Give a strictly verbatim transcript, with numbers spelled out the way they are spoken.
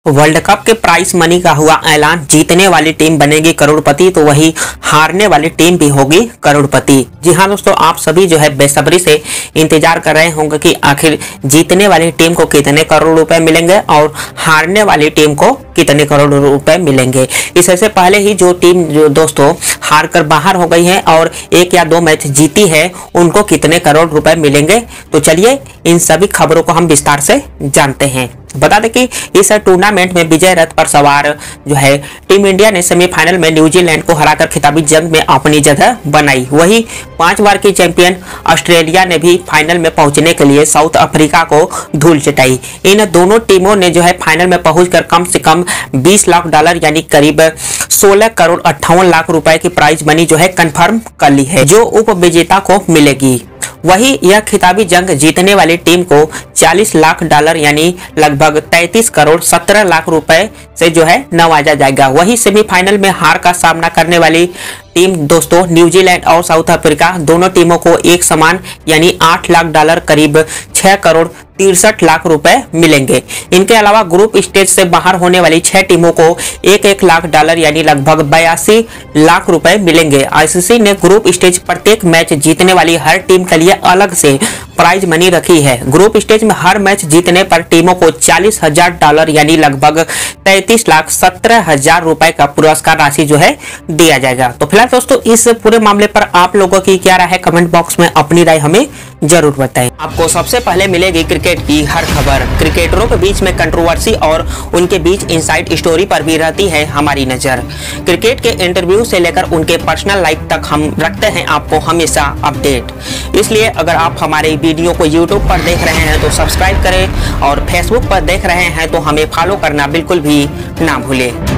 World cup के prize money का हुआ ऐलान। जीतने वाली टीम बनेगी करोड़पति तो वही हारने वाली टीम भी होगी करोड़पति। जी हाँ दोस्तों, आप सभी जो है बेसब्री से इंतजार कर रहे होंगे कि आखिर जीतने वाली टीम को कितने करोड़ रुपए मिलेंगे और हारने वाली टीम को कितने करोड़ रुपए मिलेंगे। इससे पहले ही जो टीम जो दोस्तों हार कर बाहर हो गई है और एक या दो मैच जीती है उनको कितने करोड़ रुपए मिलेंगे, तो चलिए इन सभी खबरों को हम विस्तार से जानते हैं। बता दें कि इस टूर्नामेंट में विजय रथ पर सवार जो है टीम इंडिया ने सेमीफाइनल में न्यूजीलैंड को हराकर खिताबी जंग में अपनी जगह बनाई। वही पांच बार की चैंपियन ऑस्ट्रेलिया ने भी फाइनल में पहुंचने के लिए साउथ अफ्रीका को धूल चटाई। इन दोनों टीमों ने जो है फाइनल में पहुंचकर कम से कम बीस लाख डॉलर यानी करीब सोलह करोड़ अट्ठावन लाख रुपए की प्राइज मनी जो है कंफर्म कर ली है, जो उप विजेता को मिलेगी। वही यह खिताबी जंग जीतने वाली टीम को चालीस लाख डॉलर यानी लगभग तैंतीस करोड़ सत्रह लाख रुपए से जो है नवाजा जाएगा। वही सेमीफाइनल में हार का सामना करने वाली टीम दोस्तों न्यूजीलैंड और साउथ अफ्रीका दोनों टीमों को एक समान यानी आठ लाख डॉलर करीब छह करोड़ तिरसठ लाख रुपए मिलेंगे। इनके अलावा ग्रुप स्टेज से बाहर होने वाली छह टीमों को एक एक लाख डॉलर यानी लगभग बयासी लाख रुपए मिलेंगे। आईसीसी ने ग्रुप स्टेज प्रत्येक मैच जीतने वाली हर टीम के लिए अलग से प्राइज मनी रखी है। ग्रुप स्टेज में हर मैच जीतने पर टीमों को चालीस हजार डॉलर यानी लगभग तैंतीस लाख सत्रह हजार रुपए का पुरस्कार राशि जो है दिया जाएगा। तो फिलहाल दोस्तों इस पूरे मामले पर आप लोगों की क्या राय है, कमेंट बॉक्स में अपनी राय हमें जरूर बताएं। आपको सबसे पहले मिलेगी क्रिकेट की हर खबर। क्रिकेटरों के बीच में कंट्रोवर्सी और उनके बीच इनसाइड स्टोरी पर भी रहती है हमारी नजर। क्रिकेट के इंटरव्यू से लेकर उनके पर्सनल लाइफ तक हम रखते हैं आपको हमेशा अपडेट। इसलिए अगर आप हमारे वीडियो को यूट्यूब पर देख रहे हैं तो सब्सक्राइब करें और फेसबुक पर देख रहे हैं तो हमें फॉलो करना बिल्कुल भी ना भूलें।